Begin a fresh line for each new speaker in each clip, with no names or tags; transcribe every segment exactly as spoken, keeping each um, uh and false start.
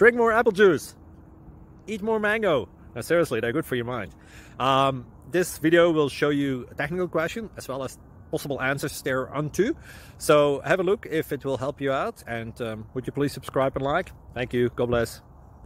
Drink more apple juice. Eat more mango. Now, seriously, they're good for your mind. Um, this video will show you a technical question as well as possible answers thereunto. So have a look if it will help you out. And um, would you please subscribe and like? Thank you. God bless.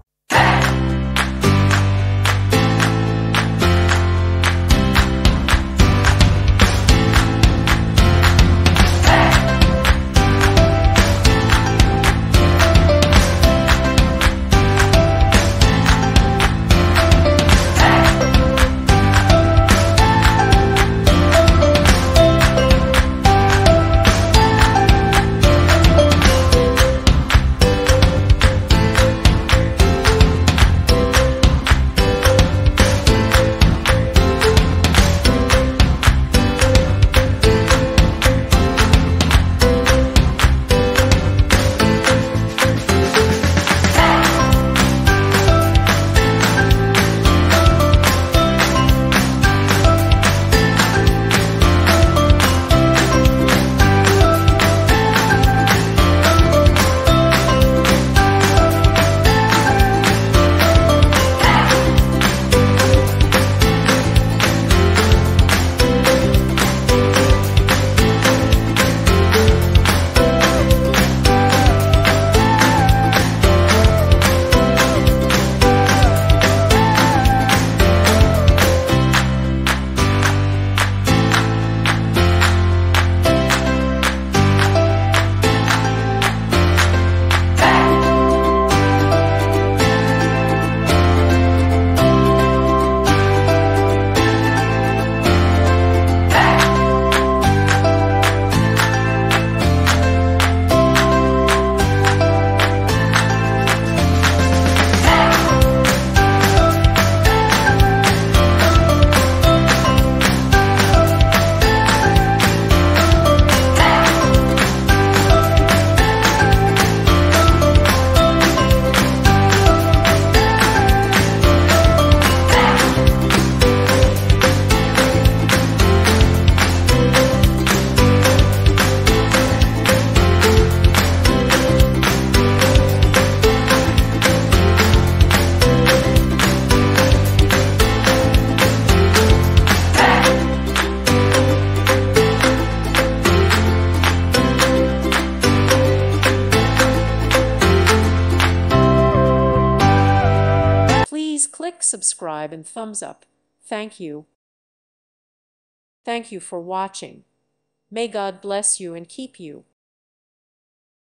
Please click subscribe and thumbs up. Thank you. Thank you for watching. May God bless you and keep you.